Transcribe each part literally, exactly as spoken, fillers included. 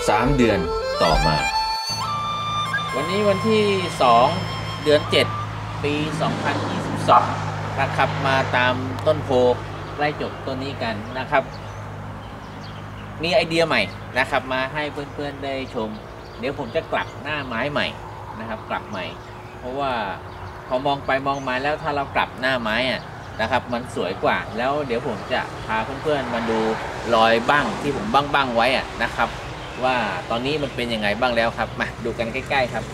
สามเดือนต่อมาวันนี้วันที่สองเดือนเจ็ดปีสองพันยี่สิบสองนะครับมาตามต้นโพไร่จกต้นนี้กันนะครับมีไอเดียใหม่นะครับมาให้เพื่อนๆได้ชมเดี๋ยวผมจะกลับหน้าไม้ใหม่นะครับกลับใหม่เพราะว่าพอมองไปมองมาแล้วถ้าเรากลับหน้าไม้อะนะครับมันสวยกว่าแล้วเดี๋ยวผมจะพาเพื่อนๆมาดูรอยบ้างที่ผมบ้างๆไว้อะนะครับว่าตอนนี้มันเป็นยังไงบ้างแล้วครับมาดูกันใกล้ๆครับ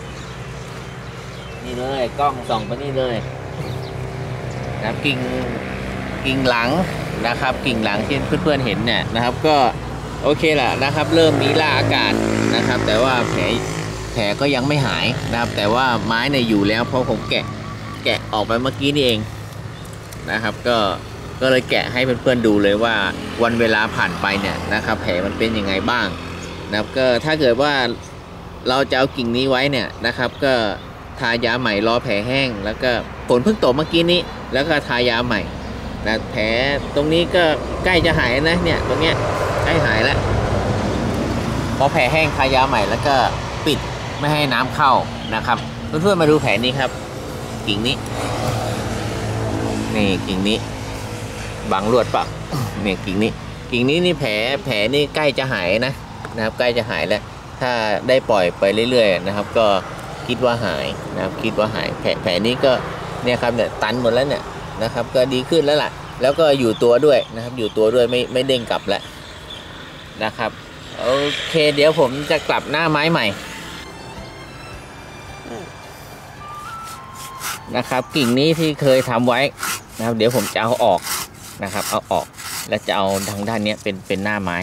นี่เลยกล้องส่องไปนี่เลยนะกิ่งกิ่งหลังนะครับกิ่งหลังที่เพื่อนๆเห็นเนี่ยนะครับก็โอเคแหละนะครับเริ่มมีล่าอากาศนะครับแต่ว่าแผลแผลก็ยังไม่หายนะครับแต่ว่าไม้เนี่ยอยู่แล้วเพราะผมแกะแกะออกไปเมื่อกี้นี่เองนะครับก็ก็เลยแกะให้เพื่อนๆดูเลยว่าวันเวลาผ่านไปเนี่ยนะครับแผลมันเป็นยังไงบ้างนะครับก็ถ้าเกิดว่าเราจะเอากิ่งนี้ไว้เนี่ยนะครับก็ทายาใหม่รอแผลแห้งแล้วก็ฝนเพิ่งตกเมื่อกี้นี้แล้วก็ทายาใหม่นะแผลตรงนี้ก็ใกล้จะหายนะเนี่ยตรงเนี้ยใกล้หายแล้วพอแผลแห้งทายาใหม่แล้วก็ปิดไม่ให้น้ำเข้านะครับเพื่อนๆมาดูแผลนี้ครับกิ่งนี้นี่กิ่งนี้บังลวดปะเนี่ยกิ่งนี้กิ่งนี้นี่แผลแผลนี่ใกล้จะหายนะนะครับใกล้จะหายแล้วถ้าได้ปล่อยไปเรื่อยๆนะครับก็คิดว่าหายนะครับคิดว่าหายแผลแผลนี้ก็เนี่ยครับเนี่ยตันหมดแล้วเนี่ยนะครับก็ดีขึ้นแล้วล่ะแล้วก็อยู่ตัวด้วยนะครับอยู่ตัวด้วยไม่ไม่เด้งกลับแล้วนะครับโอเคเดี๋ยวผมจะกลับหน้าไม้ใหม่นะครับกิ่งนี้ที่เคยทำไว้นะครับเดี๋ยวผมจะเอาออกนะครับเอาออกแล้วจะเอาทางด้านนี้เป็นเป็นหน้าไม้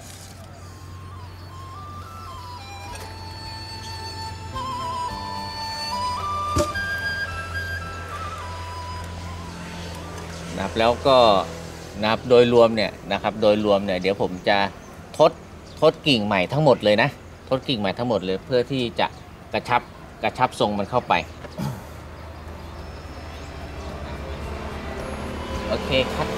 นะครับแล้วก็นะครับโดยรวมเนี่ยนะครับโดยรวมเนี่ยเดี๋ยวผมจะทดทดกิ่งใหม่ทั้งหมดเลยนะทดกิ่งใหม่ทั้งหมดเลยเพื่อที่จะกระชับกระชับทรงมันเข้าไปโอเคครับ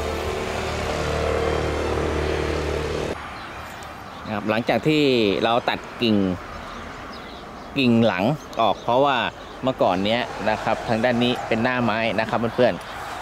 นะครับหลังจากที่เราตัดกิ่งกิ่งหลังออกเพราะว่าเมื่อก่อนเนี้ยนะครับทางด้านนี้เป็นหน้าไม้นะครับเพื่อน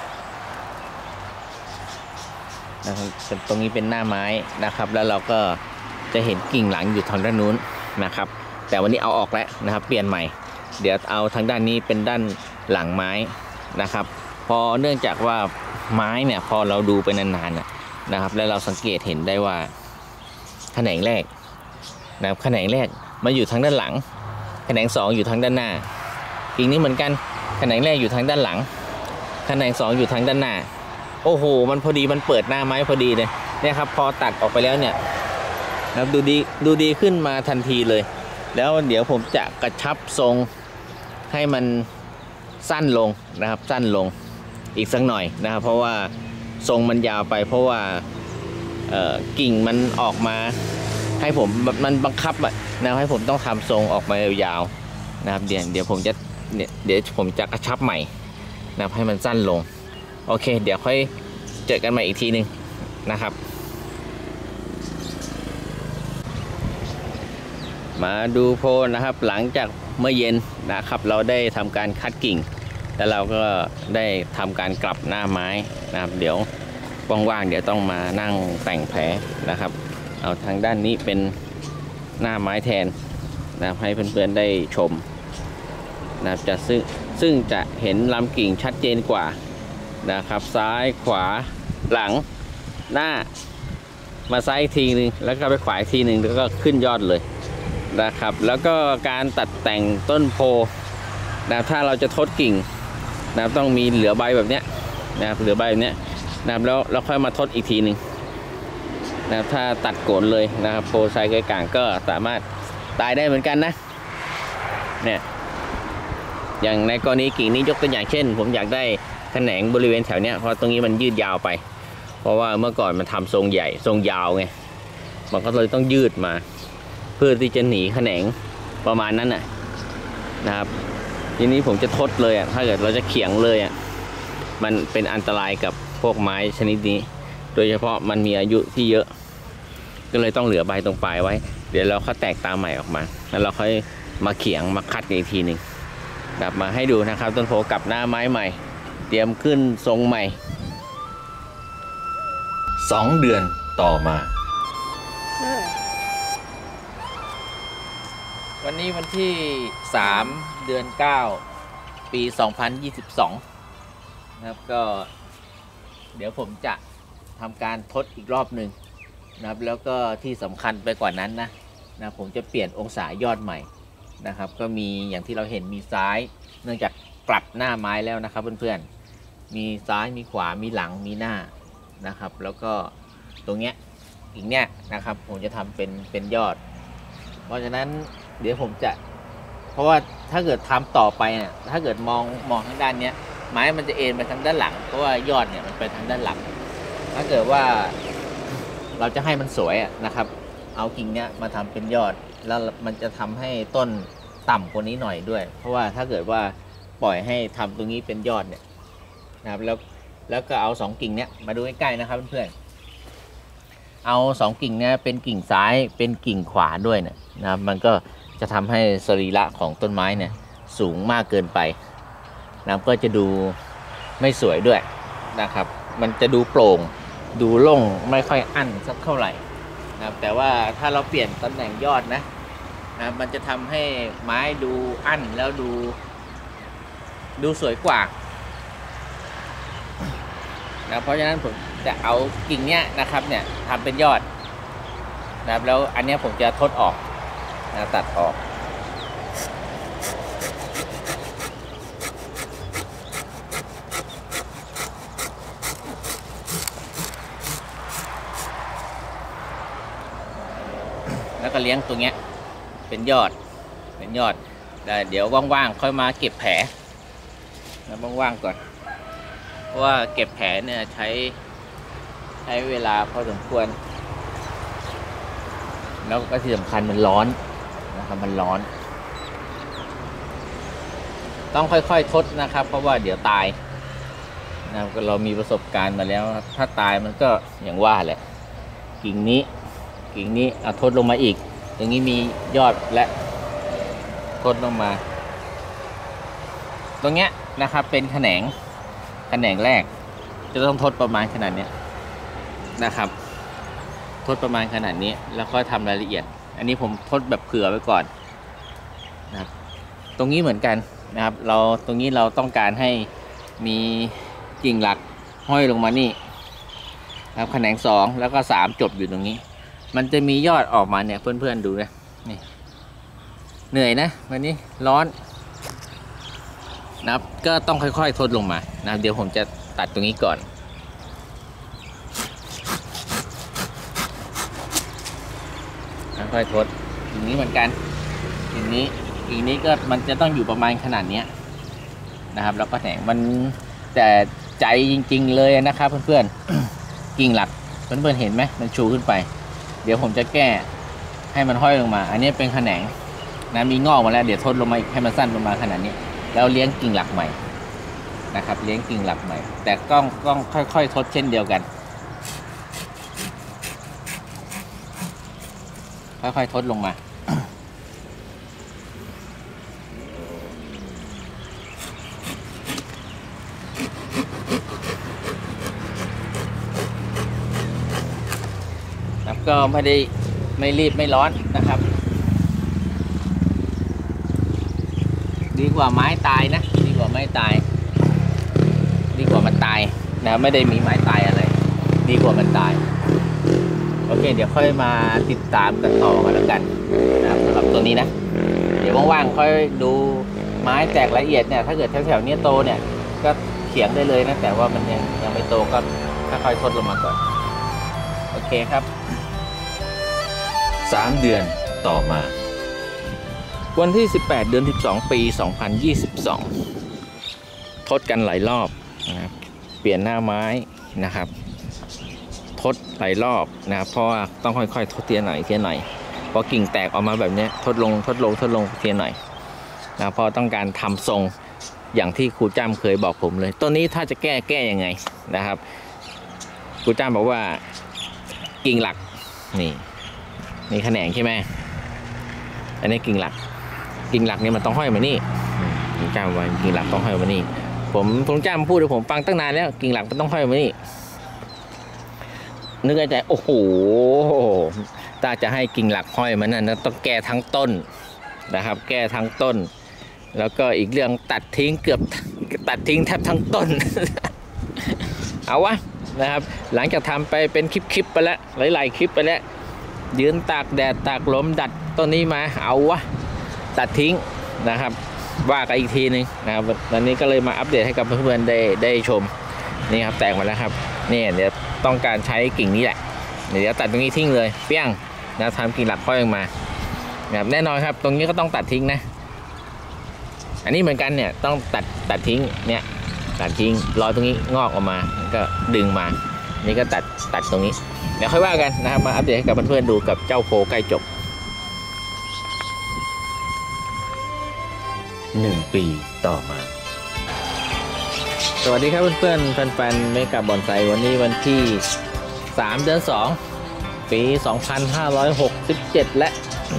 ๆนะครับตรงนี้เป็นหน้าไม้นะครับแล้วเราก็จะเห็นกิ่งหลังอยู่ทางด้านนู้นนะครับแต่วันนี้เอาออกแล้วนะครับเปลี่ยนใหม่เดี๋ยวเอาทางด้านนี้เป็นด้านหลังไม้นะครับพอเนื่องจากว่าไม้เนี่ยพอเราดูไปนานๆนะครับแล้วเราสังเกตเห็นได้ว่าแขนงแรกนะครับแขนงแรกมาอยู่ทางด้านหลังแขนงสองอยู่ทางด้านหน้ากิ่งนี้เหมือนกันแขนงแรกอยู่ทางด้านหลังแขนงสองอยู่ทางด้านหน้าโอ้โหมันพอดีมันเปิดหน้าไม้พอดีเลยเนี่ยครับพอตัดออกไปแล้วเนี่ยนะครับดูดีดูดีขึ้นมาทันทีเลยแล้วเดี๋ยวผมจะกระชับทรงให้มันสั้นลงนะครับสั้นลงอีกสักหน่อยนะครับเพราะว่าทรงมันยาวไปเพราะว่ากิ่งมันออกมาให้ผมมันบังคับอะนะให้ผมต้องทำทรงออกมายาวๆนะครับเดี๋ยวเดี๋ยวผมจะเนี่ยเดี๋ยวผมจะกระชับใหม่นะครับให้มันสั้นลงโอเคเดี๋ยวค่อยเจอกันใหม่อีกทีนึงนะครับมาดูโพลนะครับหลังจากเมื่อเย็นนะครับเราได้ทำการคัดกิ่งแล้วเราก็ได้ทำการกลับหน้าไม้นะครับเดี๋ยวว่างๆเดี๋ยวต้องมานั่งแต่งแผลนะครับเอาทางด้านนี้เป็นหน้าไม้แทนนะครับให้เพื่อนๆได้ชมนะครับจะซึ่งซึ่งจะเห็นลำกิ่งชัดเจนกว่านะครับซ้ายขวาหลังหน้ามาซ้ายอีกทีนึงแล้วก็ไปขวาอีกทีนึงแล้วก็ขึ้นยอดเลยนะครับแล้วก็การตัดแต่งต้นโพนะถ้าเราจะทดกิ่งนะครับต้องมีเหลือใบแบบเนี้ยนะครับเหลือใบแบบเนี้ยนะครับแล้วเราค่อยมาทดอีกทีหนึ่งนะครับถ้าตัดโกนเลยนะครับโพไซไกกลางก็สามารถตายได้เหมือนกันนะเนี่ยอย่างในกรณีกิ่งนี้ยกตัวอย่างเช่นผมอยากได้แขนงบริเวณแถวเนี้ยเพราะตรงนี้มันยืดยาวไปเพราะว่าเมื่อก่อนมันทำทรงใหญ่ทรงยาวไงมันก็เลยต้องยืดมาเพื่อที่จะหนีแขนงประมาณนั้นน่ะนะครับทีนี้ผมจะทดเลยอ่ะถ้าเกิดเราจะเขียงเลยอ่ะมันเป็นอันตรายกับพวกไม้ชนิดนี้โดยเฉพาะมันมีอายุที่เยอะก็เลยต้องเหลือใบตรงปลายไว้เดี๋ยวเราเขาแตกตาใหม่ออกมาแล้วเราค่อยมาเขียงมาคัดอีกทีหนึ่งแบบมาให้ดูนะครับต้นโพกลับหน้าไม้ใหม่เตรียมขึ้นทรงใหม่สองเดือนต่อมาวันนี้วันที่สามเดือนเก้าปีสองพันยี่สิบสองนะครับก็เดี๋ยวผมจะทำการทดอีกรอบหนึ่งนะครับแล้วก็ที่สำคัญไปกว่านั้นนะนะผมจะเปลี่ยนองศายอดใหม่นะครับก็มีอย่างที่เราเห็นมีซ้ายเนื่องจากกลับหน้าไม้แล้วนะครับเพื่อนๆมีซ้ายมีขวามีหลังมีหน้านะครับแล้วก็ตรงเนี้ยอีกเนี้ยนะครับผมจะทำเป็นเป็นยอดเพราะฉะนั้นเดี๋ยวผมจะเพราะว่าถ้าเกิดทำต่อไปเนี่ยถ้าเกิดมองมองทางด้านเนี้ยไม้มันจะเอ็นไปทางด้านหลังเพราะว่ายอดเนี่ยมันไปทางด้านหลังถ้าเกิดว่าเราจะให้มันสวยนะครับเอากิ่งเนี้ยมาทำเป็นยอดแล้วมันจะทำให้ต้นต่ำกว่านี้หน่อยด้วยเพราะว่าถ้าเกิดว่าปล่อยให้ทำตรงนี้เป็นยอดเนี่ยนะครับแล้วแล้วก็เอาสองกิ่งเนี้ยมาดูใกล้ๆนะครับเพื่อนๆเอาสองกิ่งเนี้ยเป็นกิ่งซ้ายเป็นกิ่งขวาด้วยเนี่ยนะครับมันก็จะทำให้สรีระของต้นไม้เนี่ยสูงมากเกินไปนะครับก็จะดูไม่สวยด้วยนะครับมันจะดูโปร่งดูโล่งไม่ค่อยอั้นสักเท่าไหร่นะครับแต่ว่าถ้าเราเปลี่ยนตำแหน่งยอดนะนะมันจะทำให้ไม้ดูอั้นแล้วดูดูสวยกว่านะเพราะฉะนั้นผมจะเอากิ่งเนี้ยนะครับเนี่ยทำเป็นยอดนะครับแล้วอันนี้ผมจะทดออกนะตัดออกแล้วก็เลี้ยงตรงเนี้ยเป็นยอดเป็นยอดแต่เดี๋ยวว่างๆค่อยมาเก็บแผลนะว่างๆก่อนเพราะว่าเก็บแผลเนี่ยใช้ใช้เวลาพอสมควรแล้วก็ที่สำคัญมันร้อนนะครับมันร้อนต้องค่อยๆทดนะครับเพราะว่าเดี๋ยวตายนะเรามีประสบการณ์มาแล้วถ้าตายมันก็อย่างว่าแหละกิ่งนี้กิ่งนี้เอาทดลงมาอีกตรงนี้มียอดและทดลงมาตรงเนี้ยนะครับเป็นแขนงแขนงแรกจะต้องทดประมาณขนาดนี้นะครับทดประมาณขนาดนี้แล้วค่อยทำรายละเอียดอันนี้ผมทดแบบเผื่อไว้ก่อนนะครับตรงนี้เหมือนกันนะครับเราตรงนี้เราต้องการให้มีกิ่งหลักห้อยลงมานี่นะครับแขนงสองแล้วก็สามจบอยู่ตรงนี้มันจะมียอดออกมาเนี่ยเพื่อนๆดูนะนี่เหนื่อยนะวันนี้ร้อนนะครับก็ต้องค่อยๆทดลงมานะเดี๋ยวผมจะตัดตรงนี้ก่อนค่อยๆทดอย่างนี้เหมือนกันอย่างนี้อย่างนี้ก็มันจะต้องอยู่ประมาณขนาดนี้นะครับแล้วก็แหงมันแต่ใจจริงๆเลยนะครับเพื่อนๆ กิ่งหลักเพื่อนๆเห็นไหมมันชูขึ้นไปเดี๋ยวผมจะแก้ให้มันห้อยลงมาอันนี้เป็นแขนงนะมีงอกมาแล้วเดี๋ยวทดลงมาอีกให้มันสั้นลงมาขนาดนี้แล้วเลี้ยงกิ่งหลักใหม่นะครับเลี้ยงกิ่งหลักใหม่แต่ต้องต้องค่อยๆทดเช่นเดียวกันค่อยๆทดลงมาครับก็ไม่ได้ไม่รีบไม่ร้อนนะครับดีกว่าไม้ตายนะดีกว่าไม้ตายดีกว่ามันตายนะไม่ได้มีไม้ตายอะไรดีกว่ามันตายโอเคเดี๋ยวค่อยมาติดตามกันต่อกันแล้วกันนะครับสำหรับตัวนี้นะเดี๋ยวว่างๆค่อยดูไม้แตกละเอียดเนี่ยถ้าเกิดแถวๆนี้โตเนี่ยก็เขียงได้เลยนะแต่ว่ามันยังยังไม่โตก็ค่อยๆทดลงมาก่อนโอเคครับสามเดือนต่อมาวันที่สิบแปดเดือนสิบสองปีสองพันยี่สิบสองทดกันหลายรอบนะครับเปลี่ยนหน้าไม้นะครับทดหลายรอบนะครับเพราะว่าต้องค่อยๆทดเทียนหน่อยเทียนหน่อยพอกิ่งแตกออกมาแบบนี้ทดลงทดลงทดลงเทียนหน่อยนะเพราะต้องการทำทรงอย่างที่ครูจ้ำเคยบอกผมเลยต้นนี้ถ้าจะแก้แก้ยังไงนะครับครูจ้ำบอกว่ากิ่งหลักนี่มีแขนงใช่ไหมอันนี้กิ่งหลักกิ่งหลักเนี่ยมันต้องห้อยมานี่ผมจำไว้กิ่งหลักต้องห้อยมานี่ผมผมจำพูดเลยผมฟังตั้งนานแล้วกิ่งหลักมันต้องห้อยมานี่นึกในใจโอ้โหถ้าจะให้กิ่งหลักห้อยมันนั่นต้องแก้ทั้งต้นนะครับแก้ทั้งต้นแล้วก็อีกเรื่องตัดทิ้งเกือบตัดทิ้งแทบทั้งต้น เอาวะนะครับหลังจากทำไปเป็นคลิปๆไปแล้วหลายๆคลิปไปแล้วยืนตากแดดตากลมดัดต้นนี้มาเอาวะตัดทิ้งนะครับว่ากันอีกทีนึงนะครับวันนี้ก็เลยมาอัปเดตให้กับเพื่อนๆได้ได้ชมนี่ครับแตกมาแล้วครับนี่เดี๋ยวต้องการใช้กิ่งนี้แหละเดี๋ยวตัดตรงนี้ทิ้งเลยเปี้ยงนะทำกิ่งหลักค่อยออกมานะครับแน่นอนครับตรงนี้ก็ต้องตัดทิ้งนะอันนี้เหมือนกันเนี่ยต้องตัดตัดทิ้งเนี่ยตัดทิ้งรอตรงนี้งอกออกมาก็ดึงมานี่ก็ตัดตัดตรงนี้เดี๋ยวค่อยว่ากันนะครับมาอัปเดตให้กับเพื่อนๆดูกับเจ้าโพใกล้จบหนึ่งปีต่อมาสวัสดีครับเพื่อนๆแฟนๆเมกะบอนไซวันนี้วันที่สามเดือนสองปีสองพันห้าร้อยหกสิบเจ็ดและ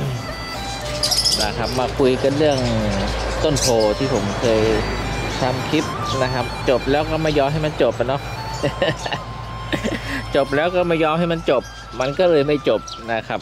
นะครับมาคุยกันเรื่องต้นโพที่ผมเคยทำคลิปนะครับจบแล้วก็ไม่ยอมให้มันจบนะเนาะ จบแล้วก็ไม่ยอมให้มันจบมันก็เลยไม่จบนะครับ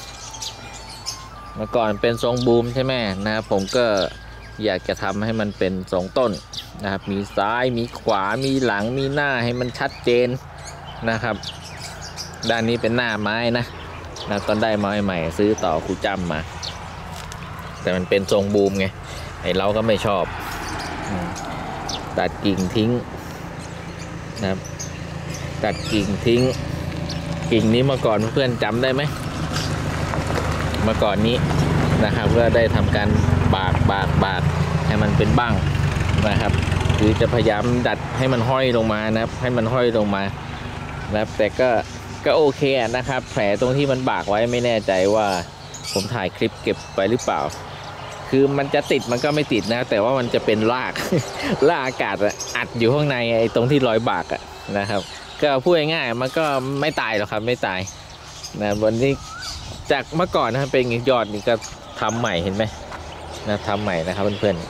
เมื่อก่อนเป็นทรงบูมใช่ไหมนะครับผมก็อยากจะทำให้มันเป็นทรงต้นนะครับมีซ้ายมีขวามีหลังมีหน้าให้มันชัดเจนนะครับด้านนี้เป็นหน้าไม้นะนะตอนได้ไม้ใหม่ซื้อต่อครูจ้ำมาแต่มันเป็นทรงบูมไงไอเราก็ไม่ชอบตัดกิ่งทิ้งนะครับตัดกิ่งทิ้งกิ่งนี้เมื่อก่อนเพื่อนจำได้ไหมเมื่อก่อนนี้นะครับก็ได้ทำการบากบากบากให้มันเป็นบ้างนะครับคือจะพยายามดัดให้มันห้อยลงมานะครับให้มันห้อยลงมานะครับแต่ก็ก็โอเคนะครับแผลตรงที่มันบากไว้ไม่แน่ใจว่าผมถ่ายคลิปเก็บไปหรือเปล่าคือมันจะติดมันก็ไม่ติดนะแต่ว่ามันจะเป็นรากรากอากาศอัดอยู่ข้างในไอ้ตรงที่รอยบากอะนะครับก็พูดง่ายๆมันก็ไม่ตายหรอกครับไม่ตายนะวันนี้จากเมื่อก่อนนะครับเป็นยอดนี่ก็ทำใหม่เห็นไหมนะทำใหม่นะครับเพื่อน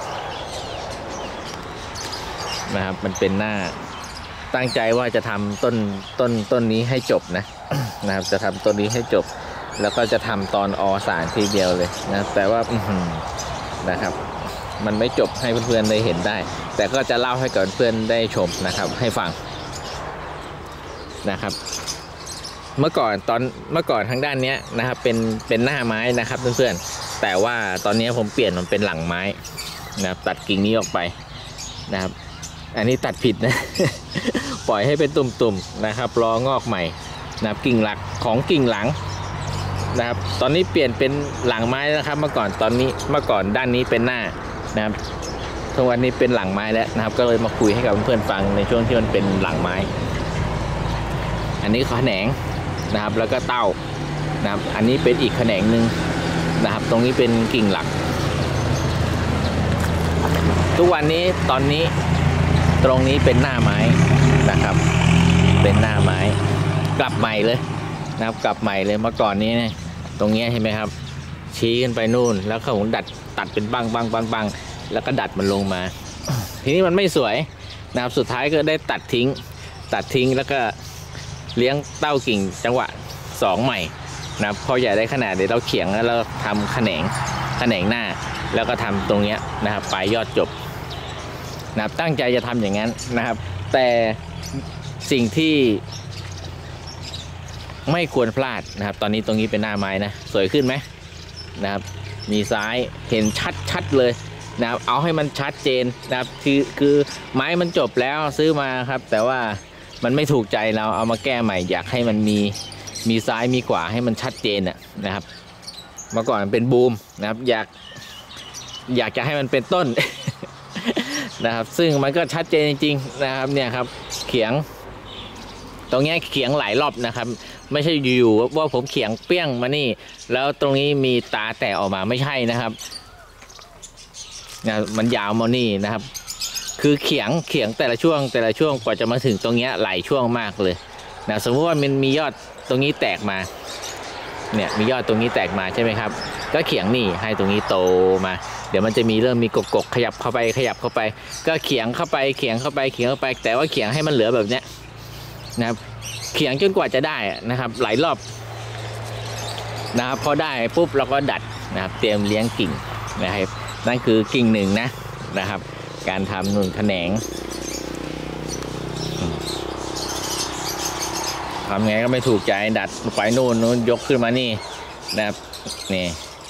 ๆนะครับมันเป็นหน้าตั้งใจว่าจะทำต้นต้นต้นนี้ให้จบนะนะครับจะทำต้นนี้ให้จบแล้วก็จะทำตอนอสารทีเดียวเลยนะแต่ว่านะครับมันไม่จบให้เพื่อนๆได้เห็นได้แต่ก็จะเล่าให้กับเพื่อนได้ชมนะครับให้ฟังนะครับเมื่อก่อนตอนเมื่อก่อนทางด้านนี้นะครับเป็นเป็นหน้าไม้นะครับเพื่อนๆแต่ว่าตอนนี้ผมเปลี่ยนมันเป็นหลังไม้นะครับตัดกิ่งนี้ออกไปนะครับอันนี้ตัดผิดนะ ปล่อยให้เป็นตุ่มๆนะครับรองอกใหม่นะครับกิ่งหลักของกิ่งหลังนะครับตอนนี้เปลี่ยนเป็นหลังไม้นะครับเมื่อก่อนตอนนี้เมื่อก่อนด้านนี้เป็นหน้านะครับทุกวันนี้เป็นหลังไม้แล้วนะครับก็เลยมาคุยให้กับเพื่อนๆฟังในช่วงที่มันเป็นหลังไม้อันนี้แขนงนะครับแล้วก็เต้านะครับอันนี้เป็นอีกแขนงหนึ่งนะครับตรงนี้เป็นกิ่งหลักทุกวันนี้ตอนนี้ตรงนี้เป็นหน้าไม้นะครับเป็นหน้าไม้กลับใหม่เลยนะครับกลับใหม่เลยเมื่อก่อนนี้เนี่ยตรงนี้เห็นไหมครับชี้ขึ้นไปนู่นแล้วเขาดัดตัดเป็นบังบังบังบังแล้วก็ดัดมันลงมา ทีนี้มันไม่สวยนะครับสุดท้ายก็ได้ตัดทิ้งตัดทิ้งแล้วก็เลี้ยงเต้ากิ่งจังหวะสองใหม่นะครับพอใหญ่ได้ขนาดเดี๋ยวเราเขียงแล้วเราทำแขนงแขนงหน้าแล้วก็ทำตรงนี้นะครับปลายยอดจบนะครับตั้งใจจะทำอย่างนั้นนะครับแต่สิ่งที่ไม่ควรพลาดนะครับตอนนี้ตรงนี้เป็นหน้าไม้นะสวยขึ้นไหมนะครับมีซ้ายเห็นชัดชัดเลยนะครับเอาให้มันชัดเจนนะครับคือคือไม้มันจบแล้วซื้อมาครับแต่ว่ามันไม่ถูกใจเราเอามาแก้ใหม่อยากให้มันมีมีซ้ายมีขวาให้มันชัดเจนนะครับเมื่อก่อนมันเป็นบูมนะครับอยากอยากจะให้มันเป็นต้น นะครับซึ่งมันก็ชัดเจนจริงๆนะครับเนี่ยครับเขียงตรงนี้เขียงหลายรอบนะครับไม่ใช่อยู่ๆว่าผมเขียงเปี้ยงมานี่แล้วตรงนี้มีตาแตกออกมาไม่ใช่นะครับนะมันยาวมานี่นะครับคือเขียงเขียงแต่ละช่วงแต่ละช่วงกว่าจะมาถึงตรงนี้หลายช่วงมากเลยนะสมมติว่ามันมียอดตรงนี้แตกมาเนี่ยมียอดตรงนี้แตกมาใช่ไหมครับก็เขียงนี่ให้ตรงนี้โตมาเดี๋ยวมันจะมีเริ่มมีกกๆขยับเข้าไปขยับเข้าไปก็เขียงเข้าไปเขียงเข้าไปเขียงเข้าไปแต่ว่าเขียงให้มันเหลือแบบเนี้ยนะครับเขียงจนกว่าจะได้นะครับหลายรอบนะครับพอได้ปุ๊บเราก็ดัดนะครับเตรียมเลี้ยงกิ่งนะครับนั่นคือกิ่งหนึ่งนะนะครับการทำหนุนแขนงทำไงก็ไม่ถูกใจดัดไปนู่นนู้นยกขึ้นมานี่นะครับนี่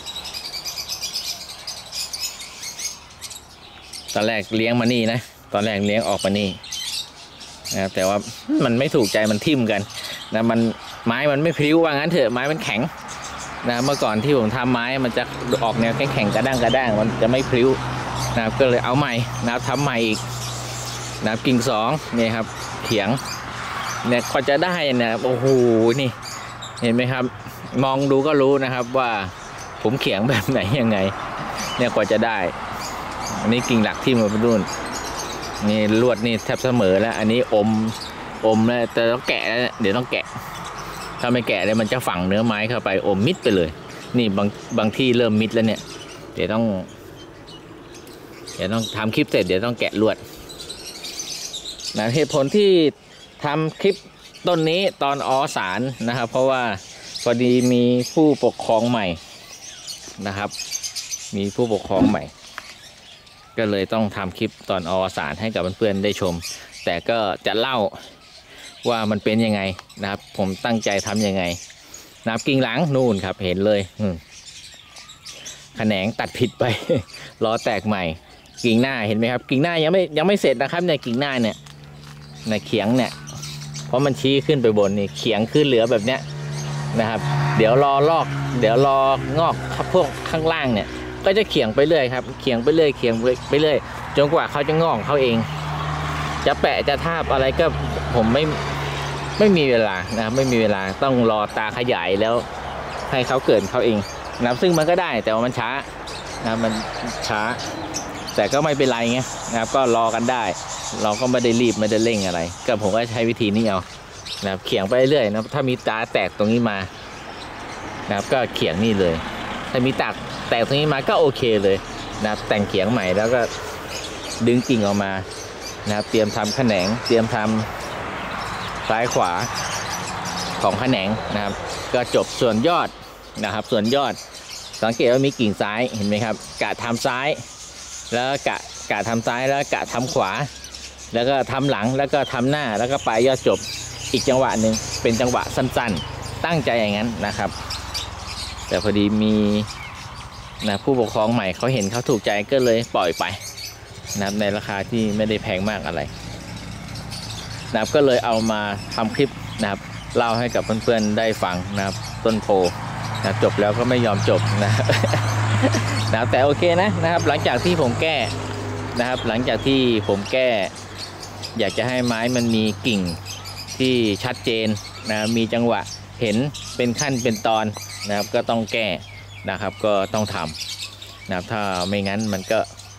ตอนแรกเลี้ยงมานี่นะตอนแรกเลี้ยงออกมานี่นะครับแต่ว่ามันไม่ถูกใจมันทิ่มกันนะมันไม้มันไม่พลิ้วว่างั้นเถอะไม้มันแข็งนะเมื่อก่อนที่ผมทำไม้มันจะออกแนวแข็งๆกระด้างกระด้างมันจะไม่พลิ้วนะครับก็เลยเอาใหม่นะครับทำใหม่อีกนะครับกิ่งสองนี่ครับเขียงเนี่ยพอจะได้เนี่ยโอ้โหนี่เห็นไหมครับมองดูก็รู้นะครับว่าผมเขียงแบบไหนยังไงเนี่ยกว่าจะได้อันนี้กิ่งหลักที่มาเป็นรุ่นนี่ลวดนี่แทบเสมอแล้วอันนี้อมอมแล้วแต่ต้องแกะเดี๋ยวต้องแกะถ้าไม่แกะเลยมันจะฝังเนื้อไม้เข้าไปอมมิดไปเลยนี่บางบางที่เริ่มมิดแล้วเนี่ยเดี๋ยวต้องเดี๋ยวต้องทำคลิปเสร็จเดี๋ยวต้องแกะลวดนะเหตุผลที่ทำคลิปต้นนี้ตอนอสารนะครับเพราะว่าพอดีมีผู้ปกครองใหม่นะครับมีผู้ปกครองใหม่ก็เลยต้องทำคลิปตอนอสารให้กับเพื่อนๆได้ชมแต่ก็จะเล่าว่ามันเป็นยังไงนะครับผมตั้งใจทำยังไงนะครับกิ่งหลังนู่นครับเห็นเลยแขนงตัดผิดไปล้อแตกใหม่กิ่งหน้าเห็นไหมครับกิ่งหน้ายังไม่ยังไม่เสร็จนะครับเนี่ยกิ่งหน้าเนี่ยในเขียงเนี่ยเพราะมันชี้ขึ้นไปบนนี่เขียงขึ้นเหลือแบบเนี้ยนะครับเดี๋ยวรอลอกเดี๋ยวรองอกพวกข้างล่างเนี่ยก็จะเขียงไปเรื่อยครับเขียงไปเรื่อยเขียงไปเรื่อยจนกว่าเขาจะงอกเขาเองจะแปะจะทาบอะไรก็ผมไม่ไม่มีเวลานะไม่มีเวลาต้องรอตาขยายแล้วให้เขาเกิดเขาเองนะซึ่งมันก็ได้แต่ว่ามันช้านะมันช้าแต่ก็ไม่เป็นไรไงนะครับก็รอกันได้เราก็ไม่ได้รีบไม่ได้เร่งอะไรก็ผมก็ใช้วิธีนี้เอานะครับเขียงไปเรื่อยนะถ้ามีตาแตกตรงนี้มานะครับก็เขียงนี่เลยถ้ามีตาแตกตรงนี้มาก็โอเคเลยนะครับแต่งเขียงใหม่แล้วก็ดึงกิ่งออกมานะครับเตรียมทำแขนงเตรียมทำซ้ายขวาของแขนงนะครับก็จบส่วนยอดนะครับส่วนยอดสังเกตว่ามีกิ่งซ้ายเห็นไหมครับกะทำซ้ายแล้วกะกะทำซ้ายแล้วกะทำขวาแล้วก็ทำหลังแล้วก็ทำหน้าแล้วก็ปลายยอดจบอีกจังหวะหนึ่งเป็นจังหวะสั้นๆตั้งใจอย่างนั้นนะครับแต่พอดีมีนะผู้ปกครองใหม่เขาเห็นเขาถูกใจก็เลยปล่อยไปนะครับในราคาที่ไม่ได้แพงมากอะไรนะครับก็เลยเอามาทำคลิปนะครับเล่าให้กับเพื่อนๆได้ฟังนะครับต้นโพนะจบแล้วก็ไม่ยอมจบนะ นะครับแต่โอเคนะนะครับหลังจากที่ผมแก้นะครับหลังจากที่ผมแก้อยากจะให้ไม้มันมีกิ่งที่ชัดเจนนะมีจังหวะเห็นเป็นขั้นเป็นตอนนะครับก็ต้องแก้นะครับก็ต้องทำนะครับถ้าไม่งั้นมันก็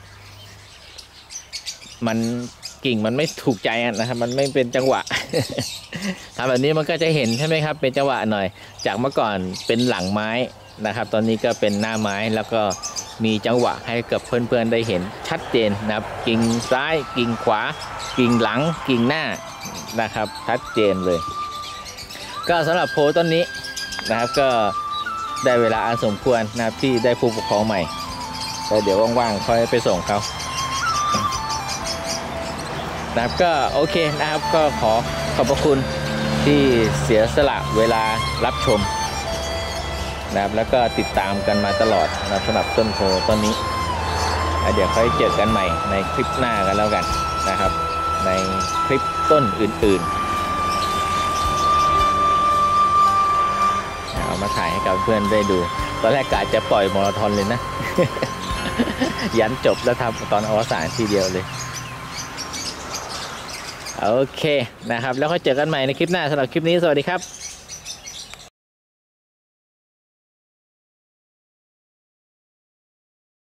มันกิ่งมันไม่ถูกใจนะครับมันไม่เป็นจังหวะ ทำแบบนี้มันก็จะเห็นใช่ไหมครับเป็นจังหวะหน่อยจากเมื่อก่อนเป็นหลังไม้นะครับตอนนี้ก็เป็นหน้าไม้แล้วก็มีจังหวะให้กับเพื่อนๆได้เห็นชัดเจนนะครับกิ่งซ้ายกิ่งขวากิ่งหลังกิ่งหน้านะครับชัดเจนเลยก็สำหรับโพต้นนี้นะครับก็ได้เวลาอันสมควรนะครับที่ได้ผู้ปกครองใหม่แล้วเดี๋ยวว่างๆค่อยไปส่งเขานะครับก็โอเคนะครับก็ขอขอบพระคุณที่เสียสละเวลารับชมนะครับแล้วก็ติดตามกันมาตลอดนะสำหรับต้นโพต้นนี้เดี๋ยวค่อยเจอกันใหม่ในคลิปหน้ากันแล้วกันนะครับในคลิปต้นอื่นๆเอามาถ่ายให้กับเพื่อนได้ดูตอนแรกกะจะปล่อยมาราธอนเลยนะ ยันจบแล้วทำตอนอวสานทีเดียวเลยโอเคนะครับแล้วก็เจอกันใหม่ในคลิปหน้าสำหรับคลิปนี้สวัสดีครับ